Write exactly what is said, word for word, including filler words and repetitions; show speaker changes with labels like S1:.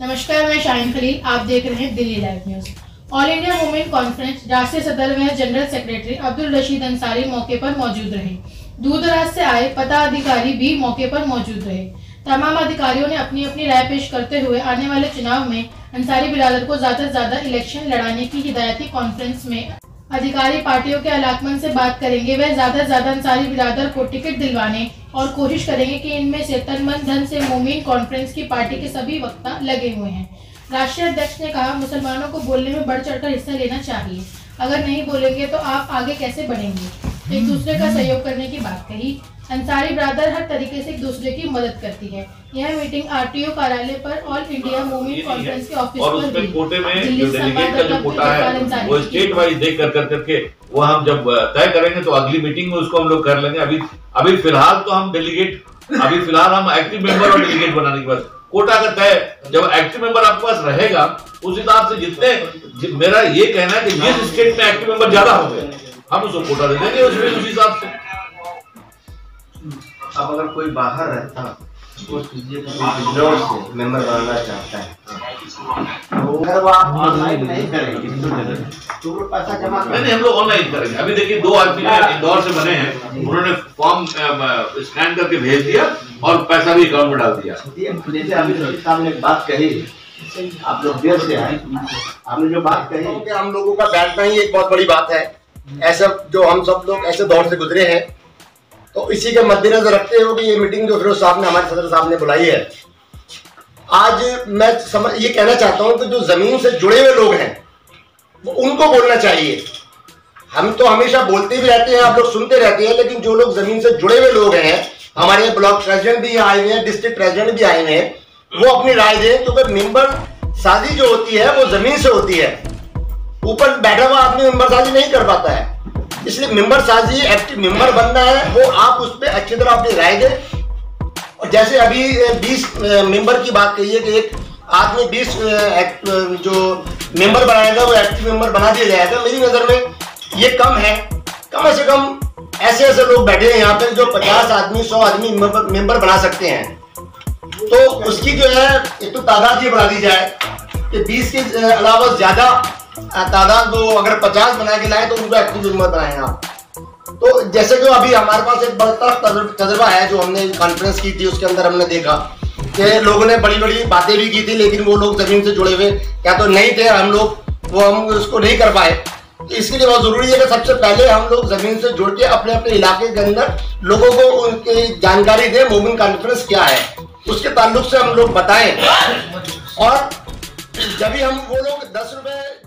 S1: नमस्कार, मैं शाहीन खलील, आप देख रहे हैं Delhi live news. All India women conference राष्ट्रीय सदर व जनरल सेक्रेटरी अब्दुल रशीद अंसारी मौके पर मौजूद रहे। दूर दराज से आए पदाधिकारी भी मौके पर मौजूद रहे। तमाम अधिकारियों ने अपनी अपनी राय पेश करते हुए आने वाले चुनाव में अंसारी बिरादर को ज्यादा से ज्यादा इलेक्शन लड़ाने की हिदायती कॉन्फ्रेंस में अधिकारी पार्टियों के अलाकमंद से बात करेंगे। वह ज्यादा से ज्यादा अंसारी बिरादर को टिकट दिलवाने और कोशिश करेंगे कि इनमें से तन मन धन से मोमिन कॉन्फ्रेंस की पार्टी के सभी वक्ता लगे हुए हैं। राष्ट्रीय अध्यक्ष ने कहा, मुसलमानों को बोलने में बढ़ चढ़कर हिस्सा लेना चाहिए। अगर नहीं बोलेंगे तो आप आगे कैसे बढ़ेंगे। एक दूसरे का सहयोग करने की बात कही। अंसारी ब्रादर हर तरीके से एक दूसरे की मदद करती है। यह मीटिंग आरटीओ कार्यालय पर ऑल इंडिया मोमिन कॉन्फ्रेंस के ऑफिस
S2: और उसमें कोटे में जो डेलीगेट का जो कोटा है वो स्टेट वाइज देख कर कर करके वो हम जब तय करेंगे तो अगली मीटिंग में उसको हम लोग कर लेंगे। अभी अभी फिलहाल तो हम डेलीगेट अभी फिलहाल हम एक्टिव मेंबर और डेलीगेट बनाने के बाद कोटा का तय जब एक्टिव मेंबर आपके पास रहेगा उस हिसाब से जितने मेरा ये कहना है कि जिस स्टेट में एक्टिव मेंबर ज्यादा होंगे हम उसको कोटा दे देंगे उसमें उस हिसाब से।
S3: अब अगर कोई बाहर रहता इंदौर से मेंबर बनना चाहता है तो अगर वो आप ऑनलाइन नहीं करेंगे तो वो पैसा जमा
S2: नहीं नहीं हम लोग ऑनलाइन करेंगे। अभी देखिए दो आदमी इंदौर से बने हैं, उन्होंने फॉर्म स्कैन करके भेज दिया और पैसा भी अकाउंट में डाल दिया।
S3: जैसे अभी सामने बात कही, आप लोग देर से आए, आपने जो बात कही कि हम लोगों का बैठना ही एक बहुत बड़ी बात है। ऐसा जो हम सब लोग ऐसे दौर से गुजरे हैं तो इसी के मद्देनजर रखते हुए ये मीटिंग जो फिरोज साहब ने हमारे सदर साहब ने बुलाई है, आज मैं समझ ये कहना चाहता हूं कि जो जमीन से जुड़े हुए लोग हैं वो उनको बोलना चाहिए। हम तो हमेशा बोलते भी रहते हैं, आप लोग सुनते रहते हैं, लेकिन जो लोग जमीन से जुड़े हुए लोग हैं, हमारे ब्लॉक प्रेसिडेंट भी आए हुए हैं, डिस्ट्रिक्ट प्रेसिडेंट भी आए हुए हैं, वो अपनी राय दें। तो फिर मेंबर साजी जो होती है वो जमीन से होती है, ऊपर बैठा हुआ आदमी मेंबर साजी नहीं कर पाता है। इसलिए मेंबर साजी एक्टिव मेंबर बनना है, वो आप उस पर अच्छी तरह अपनी राय दें। और जैसे अभी बीस मेंबर की बात कही है कि एक आदमी बीस जो मेंबर बनाएगा वो एक्टिव मेंबर बना दिया जाएगा, मेरी नजर में ये कम है। कम से कम ऐसे ऐसे लोग बैठे हैं यहाँ पे जो पचास आदमी सौ आदमी मेंबर बना सकते हैं। तो उसकी जो है एक तो तादाद ये बढ़ा दी जाए कि बीस के अलावा ज्यादा तादाद वो अगर पचास बना के लाए तो उनको एक्टिव मेंबर बनाए आप। तो जैसे कि अभी हमारे पास एक बड़ा तजुर्बा है जो हमने कॉन्फ्रेंस की थी, उसके अंदर हमने देखा कि लोगों ने बड़ी बड़ी बातें भी की थी, लेकिन वो लोग जमीन से जुड़े हुए क्या तो नहीं थे, हम लोग वो हम उसको नहीं कर पाए। तो इसके लिए बहुत जरूरी है कि सबसे पहले हम लोग जमीन से जुड़ के अपने अपने इलाके के अंदर लोगों को उनकी जानकारी दें मोमिन कॉन्फ्रेंस क्या है, उसके ताल्लुक से हम लोग बताएं। और जब भी हम वो लोग दस रुपए